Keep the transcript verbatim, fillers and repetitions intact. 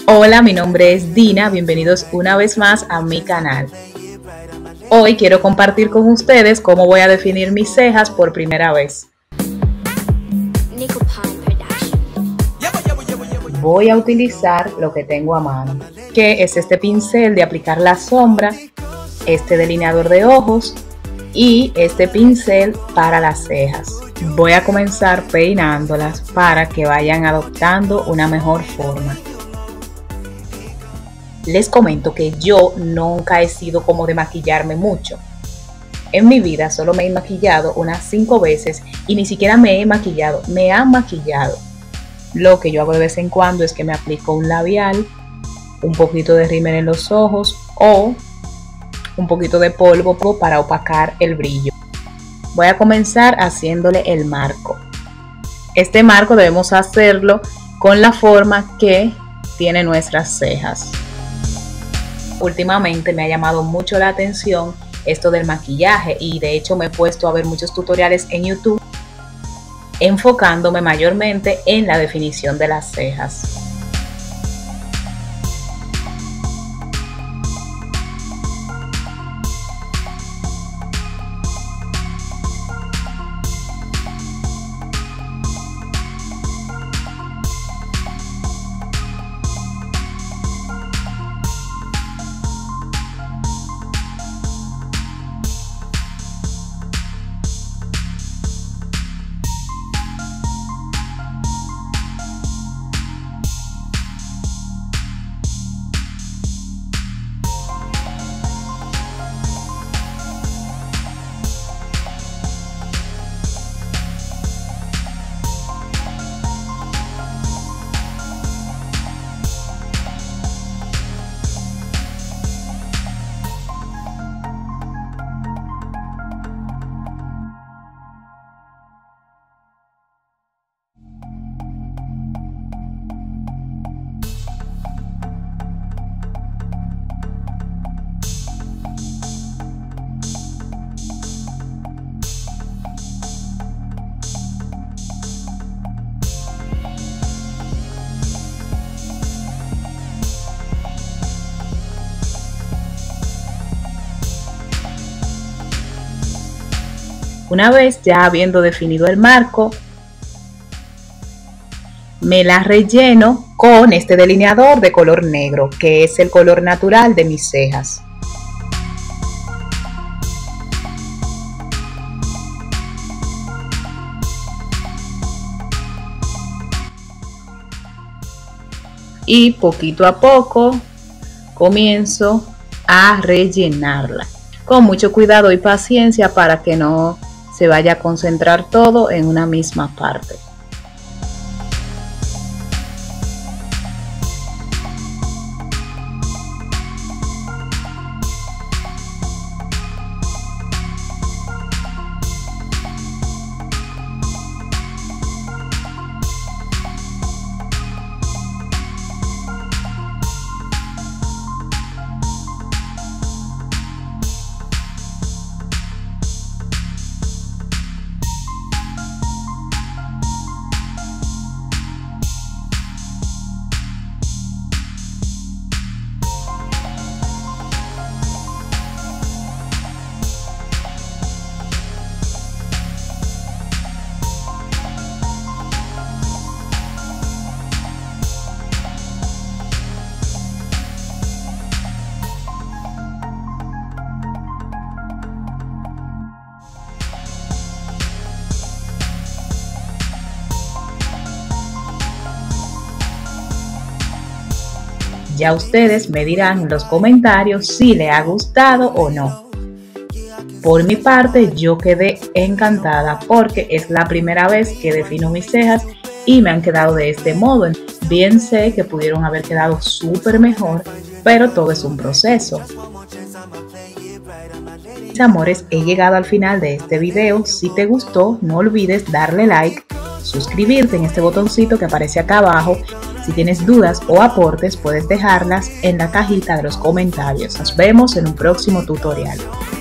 Hola, mi nombre es Dina, bienvenidos una vez más a mi canal. Hoy quiero compartir con ustedes cómo voy a definir mis cejas por primera vez. Voy a utilizar lo que tengo a mano, que es este pincel de aplicar la sombra, este delineador de ojos y este pincel para las cejas. Voy a comenzar peinándolas para que vayan adoptando una mejor forma. Les comento que yo nunca he sido como de maquillarme mucho. En mi vida solo me he maquillado unas cinco veces y ni siquiera me he maquillado, me han maquillado. Lo que yo hago de vez en cuando es que me aplico un labial, un poquito de rímel en los ojos o un poquito de polvo para opacar el brillo. Voy a comenzar haciéndole el marco. Este marco debemos hacerlo con la forma que tiene nuestras cejas. Últimamente me ha llamado mucho la atención esto del maquillaje y de hecho me he puesto a ver muchos tutoriales en YouTube enfocándome mayormente en la definición de las cejas. Una vez ya habiendo definido el marco, me la relleno con este delineador de color negro, que es el color natural de mis cejas. Y poquito a poco comienzo a rellenarla, con mucho cuidado y paciencia para que no se vaya a concentrar todo en una misma parte. Ya ustedes me dirán en los comentarios si les ha gustado o no. Por mi parte, yo quedé encantada porque es la primera vez que defino mis cejas y me han quedado de este modo. Bien sé que pudieron haber quedado súper mejor, pero todo es un proceso. Mis amores, he llegado al final de este video. Si te gustó, no olvides darle like, suscribirte en este botoncito que aparece acá abajo. Si tienes dudas o aportes, puedes dejarlas en la cajita de los comentarios. Nos vemos en un próximo tutorial.